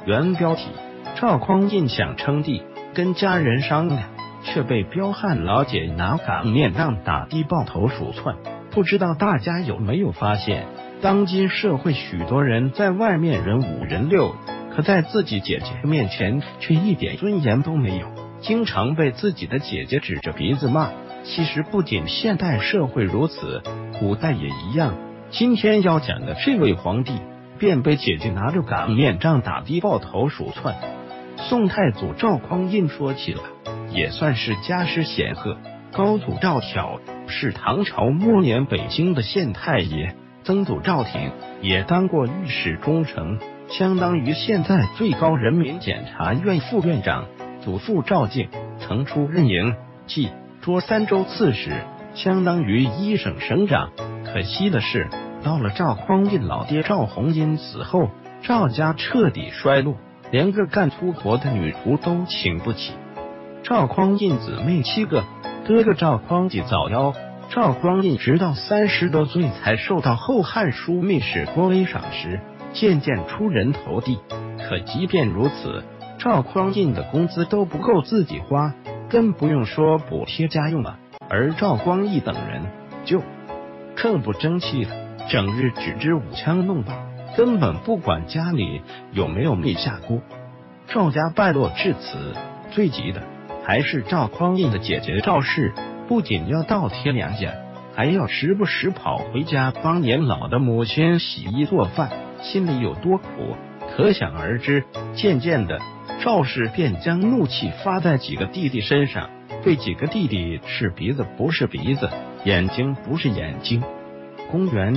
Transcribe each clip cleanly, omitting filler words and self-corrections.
原标题：赵匡胤想称帝，跟家人商量，却被彪悍老姐拿擀面杖打的抱头鼠窜。不知道大家有没有发现，当今社会许多人在外面人五人六，可在自己姐姐面前却一点尊严都没有，经常被自己的姐姐指着鼻子骂。其实不仅现代社会如此，古代也一样。今天要讲的这位皇帝便被姐姐拿着擀面杖打的抱头鼠窜。宋太祖赵匡胤说起来也算是家世显赫，高祖赵晁是唐朝末年北京的县太爷，曾祖赵挺也当过御史中丞，相当于现在最高人民检察院副院长。祖父赵敬曾出任营冀涿三州刺史，相当于一省省长。可惜的是，到了赵匡胤老爹赵弘殷死后，赵家彻底衰落，连个干粗活的女仆都请不起。赵匡胤姊妹7个，哥哥赵匡济早夭，赵匡胤直到30多岁才受到《后汉书》秘史郭威赏识，渐渐出人头地。可即便如此，赵匡胤的工资都不够自己花，更不用说补贴家用了。而赵光义等人就更不争气了，整日只知舞枪弄棒，根本不管家里有没有没下锅。赵家败落至此，最急的还是赵匡胤的姐姐赵氏，不仅要倒贴娘家，还要时不时跑回家帮年老的母亲洗衣做饭，心里有多苦可想而知。渐渐的，赵氏便将怒气发在几个弟弟身上，对几个弟弟是鼻子不是鼻子，眼睛不是眼睛。公元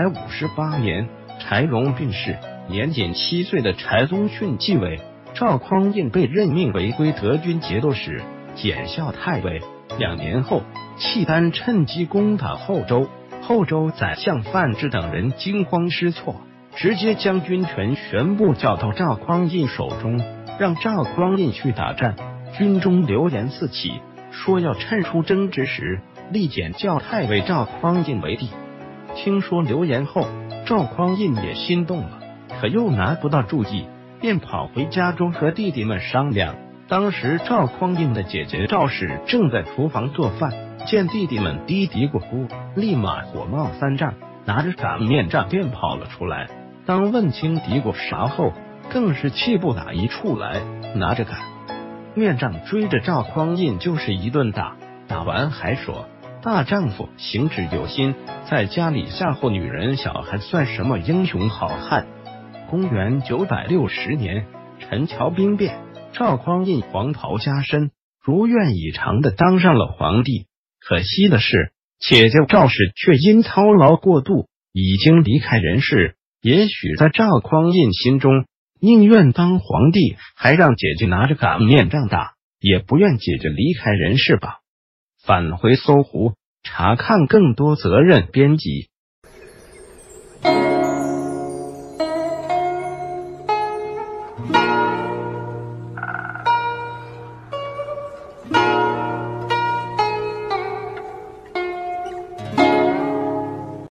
958年，柴荣病逝，年仅7岁的柴宗训继位，赵匡胤被任命为归德军节度使，检校太尉。2年后，契丹趁机攻打后周，后周宰相范质等人惊慌失措，直接将军权全部交到赵匡胤手中，让赵匡胤去打仗。军中流言四起，说要趁出征之时立检校太尉赵匡胤为帝。听说流言后，赵匡胤也心动了，可又拿不到注意，便跑回家中和弟弟们商量。当时赵匡胤的姐姐赵氏正在厨房做饭，见弟弟们嘀嘀咕咕，立马火冒三丈，拿着擀面杖便跑了出来。当问清嘀咕啥后，更是气不打一处来，拿着擀面杖追着赵匡胤就是一顿打。打完还说，大丈夫行止有心，在家里吓唬女人小孩算什么英雄好汉。公元960年，陈桥兵变，赵匡胤黄袍加身，如愿以偿的当上了皇帝。可惜的是，姐姐赵氏却因操劳过度，已经离开人世。也许在赵匡胤心中，宁愿当皇帝，还让姐姐拿着擀面杖打，也不愿姐姐离开人世吧。返回搜狐，查看更多责任编辑。